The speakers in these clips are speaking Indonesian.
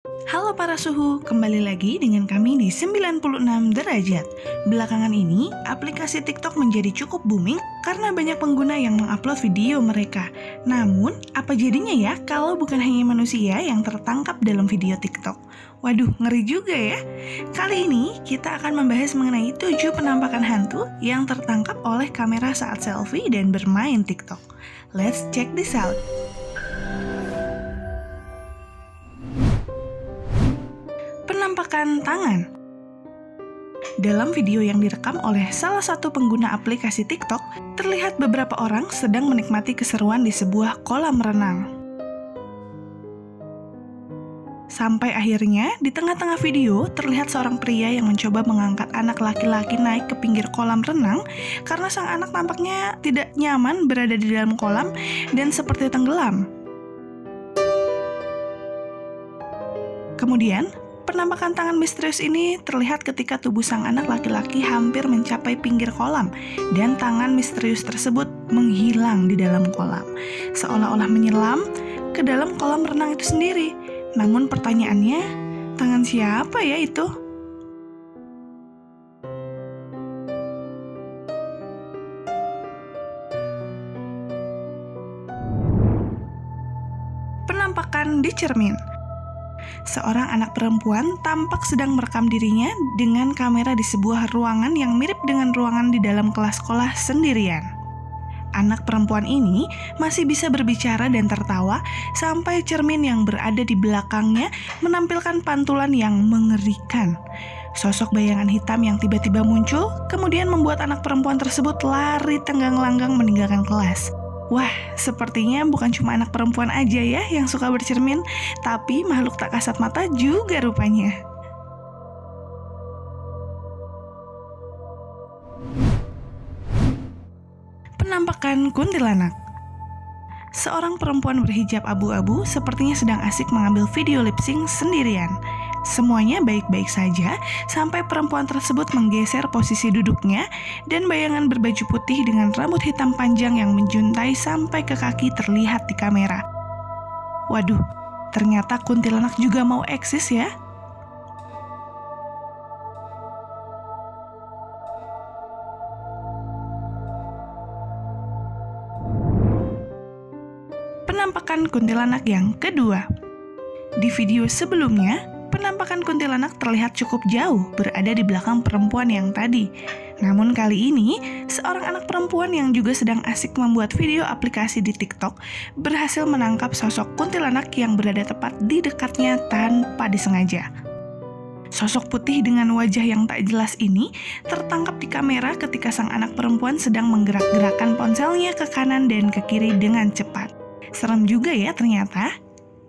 Halo para suhu, kembali lagi dengan kami di 96 derajat. Belakangan ini, aplikasi TikTok menjadi cukup booming karena banyak pengguna yang mengupload video mereka. Namun, apa jadinya ya kalau bukan hanya manusia yang tertangkap dalam video TikTok? Waduh, ngeri juga ya. Kali ini, kita akan membahas mengenai 7 penampakan hantu yang tertangkap oleh kamera saat selfie dan bermain TikTok. Let's check this out. Penampakan tangan. Dalam video yang direkam oleh salah satu pengguna aplikasi TikTok, terlihat beberapa orang sedang menikmati keseruan di sebuah kolam renang. Sampai akhirnya, di tengah-tengah video, terlihat seorang pria yang mencoba mengangkat anak laki-laki naik ke pinggir kolam renang karena sang anak tampaknya tidak nyaman berada di dalam kolam dan seperti tenggelam. Kemudian, penampakan tangan misterius ini terlihat ketika tubuh sang anak laki-laki hampir mencapai pinggir kolam dan tangan misterius tersebut menghilang di dalam kolam, seolah-olah menyelam ke dalam kolam renang itu sendiri. Namun pertanyaannya, tangan siapa ya itu? Penampakan di cermin. Seorang anak perempuan tampak sedang merekam dirinya dengan kamera di sebuah ruangan yang mirip dengan ruangan di dalam kelas sekolah sendirian. Anak perempuan ini masih bisa berbicara dan tertawa sampai cermin yang berada di belakangnya menampilkan pantulan yang mengerikan. Sosok bayangan hitam yang tiba-tiba muncul kemudian membuat anak perempuan tersebut lari tenggang-langgang meninggalkan kelas. Wah, sepertinya bukan cuma anak perempuan aja ya yang suka bercermin, tapi makhluk tak kasat mata juga rupanya. Penampakan kuntilanak. Seorang perempuan berhijab abu-abu sepertinya sedang asik mengambil video lip sync sendirian. Semuanya baik-baik saja sampai perempuan tersebut menggeser posisi duduknya dan bayangan berbaju putih dengan rambut hitam panjang yang menjuntai sampai ke kaki terlihat di kamera. Waduh, ternyata kuntilanak juga mau eksis ya. Penampakan kuntilanak yang kedua. Di video sebelumnya, penampakan kuntilanak terlihat cukup jauh berada di belakang perempuan yang tadi. Namun kali ini, seorang anak perempuan yang juga sedang asik membuat video aplikasi di TikTok berhasil menangkap sosok kuntilanak yang berada tepat di dekatnya tanpa disengaja. Sosok putih dengan wajah yang tak jelas ini tertangkap di kamera ketika sang anak perempuan sedang menggerak-gerakkan ponselnya ke kanan dan ke kiri dengan cepat. Serem juga ya ternyata.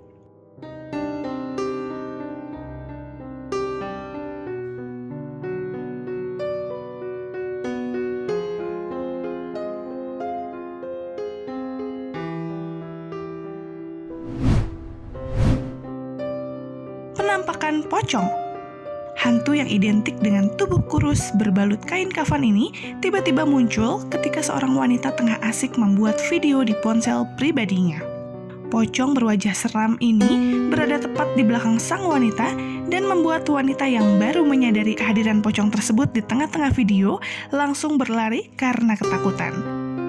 Penampakan pocong. Hantu yang identik dengan tubuh kurus berbalut kain kafan ini tiba-tiba muncul ketika seorang wanita tengah asik membuat video di ponsel pribadinya. Pocong berwajah seram ini berada tepat di belakang sang wanita dan membuat wanita yang baru menyadari kehadiran pocong tersebut di tengah-tengah video langsung berlari karena ketakutan.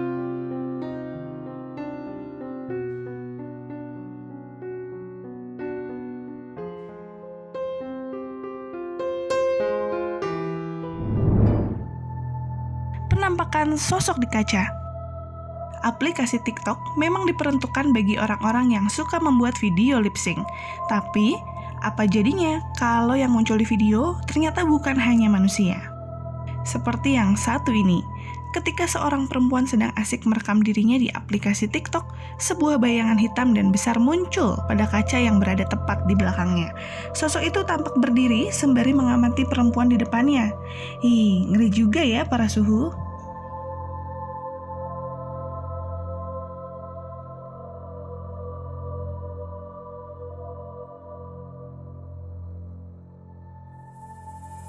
Penampakan sosok di kaca. Aplikasi TikTok memang diperuntukkan bagi orang-orang yang suka membuat video lip sync. Tapi, apa jadinya kalau yang muncul di video ternyata bukan hanya manusia? Seperti yang satu ini. Ketika seorang perempuan sedang asik merekam dirinya di aplikasi TikTok, sebuah bayangan hitam dan besar muncul pada kaca yang berada tepat di belakangnya. Sosok itu tampak berdiri sembari mengamati perempuan di depannya. Ngeri juga ya para suhu.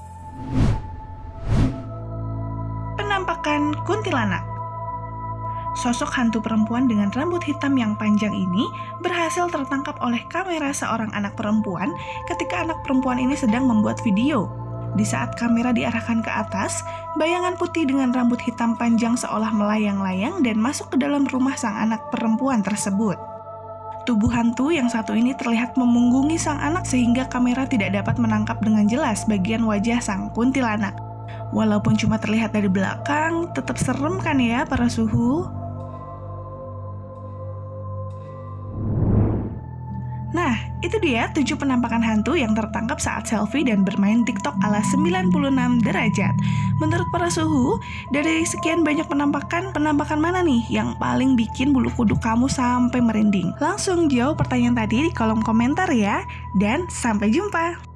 Penampakan kuntilanak. Sosok hantu perempuan dengan rambut hitam yang panjang ini berhasil tertangkap oleh kamera seorang anak perempuan ketika anak perempuan ini sedang membuat video. Di saat kamera diarahkan ke atas, bayangan putih dengan rambut hitam panjang seolah melayang-layang dan masuk ke dalam rumah sang anak perempuan tersebut. Tubuh hantu yang satu ini terlihat memunggungi sang anak sehingga kamera tidak dapat menangkap dengan jelas bagian wajah sang kuntilanak. Walaupun cuma terlihat dari belakang, tetap serem kan ya para suhu? Nah, itu dia 7 penampakan hantu yang tertangkap saat selfie dan bermain TikTok ala 96 derajat. Menurut para suhu, dari sekian banyak penampakan mana nih yang paling bikin bulu kuduk kamu sampai merinding? Langsung jawab pertanyaan tadi di kolom komentar ya, dan sampai jumpa!